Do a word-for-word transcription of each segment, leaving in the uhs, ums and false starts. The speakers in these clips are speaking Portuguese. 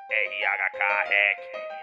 R H K Rec.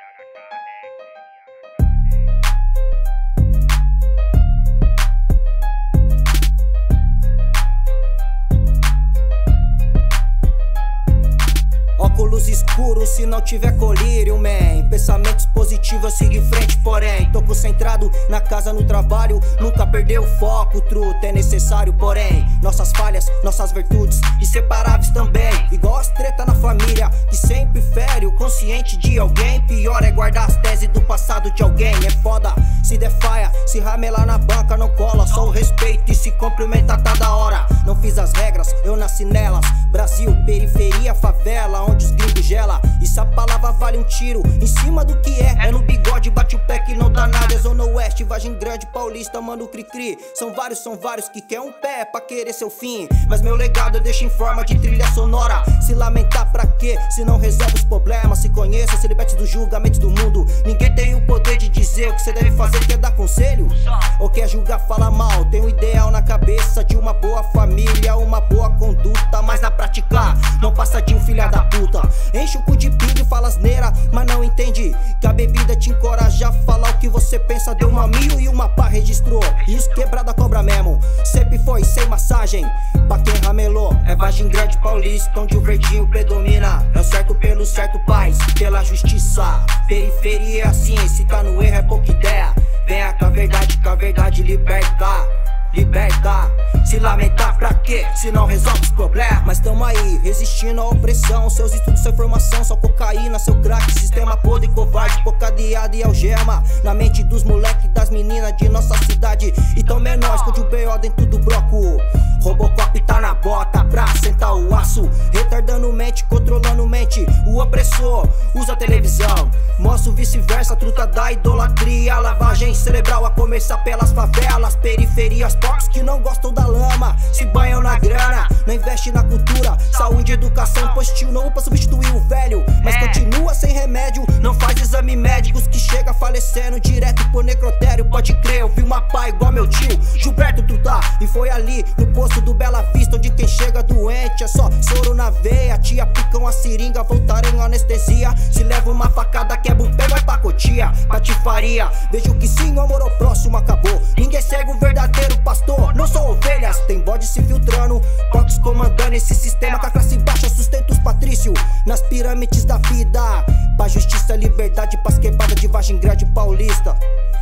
Óculos escuros se não tiver colírio, man. Pensamentos positivos eu sigo em frente, porém tô concentrado na casa, no trabalho. Nunca perdeu o foco, truta, é necessário, porém nossas falhas, nossas virtudes, inseparáveis também. Igual as treta na família, que sempre fere o consciente de alguém. Pior é guardar as teses do passado de alguém. É foda, se der faia, se ramelar na banca não cola. Só o respeito e se cumprimenta tá da hora. Não fiz as regras, eu nasci nelas. Brasil, periferia, favela, onde os gringos gela. E se a palavra vale um tiro em cima do que é, é no bigode, bate o pé que não dá nada. É Zona Oeste, Vargem Grande, Paulista, mano, cri-cri. São vários, são vários que quer um pé pra querer seu fim. Mas meu legado eu deixo em forma de trilha sonora. Se lamentar pra quê? Se não resolve os problemas. Se conheça, se liberte dos julgamentos do mundo. Ninguém tem o poder de dizer o que você deve fazer. Quer dar conselho? Ou quer julgar, fala mal? Tem um ideal na cabeça de uma boa família, uma boa conduta, mas na prática não passa de um filha da puta. Enche o cu de pingo e fala asneira, mas não entende que a bebida te encoraja a falar o que você pensa. Deu uma mil e uma pá registrou, e os quebrada cobra mesmo. Sempre foi sem massagem pra quem ramelou. É Vargem Grande, Paulista, onde o verdinho predomina. É o certo pelo certo, paz, pela justiça. Periferia é assim, se tá no erro é pouca ideia. Venha com a verdade, com a verdade liberta. Liberta, se lamentar pra quê? Se não resolve os problemas. Mas tamo aí, resistindo à opressão. Seus estudos, sua informação, só cocaína, seu crack. Sistema podre, covarde, pocadiada e algema na mente dos moleques, das meninas de nossa cidade. E tão menor, esconde o B O dentro do bloco. Robocop tá na bota pra sentar o aço. Retardando mente, controlando mente. O opressor usa a televisão, mostra o vice-versa, truta da idolatria. Lavagem cerebral a começar pelas favelas, periferias, poucos que não gostam da lama, se banham na grana, não investe na cultura, saúde, educação, postil novo pra substituir o velho. Mas continua sem remédio, não faz exame médicos, que chega falecendo direto por necrotério. Pode crer, eu vi uma pá igual meu tio Gilberto Truta, e foi ali no posto do Bela Vista, onde quem chega doente é só soro na veia. Te aplicam a seringa, voltarem em anestesia. Se leva uma facada, quebra um pé, vai pra cotia, patifaria. Vejo que sim, o amor ao próximo acabou. Ninguém segue o verdadeiro pastor, não são ovelhas. Tem bode se filtrando, porcos comandando esse sistema. Com a classe baixa sustenta os patrícios nas pirâmides da vida. Pra justiça, liberdade, pras quebradas de Vargem Grande, Paulista.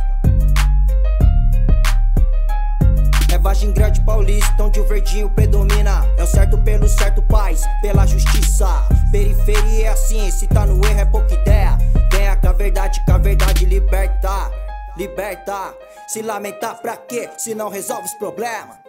É Vargem Grande, Paulista, onde o verdinho predomina. É o certo pelo certo, paz, pela justiça. Periferia é assim, se tá no erro é pouca ideia. Venha com a verdade, com a verdade liberta. Liberta, se lamentar pra quê? Se não resolve os problemas.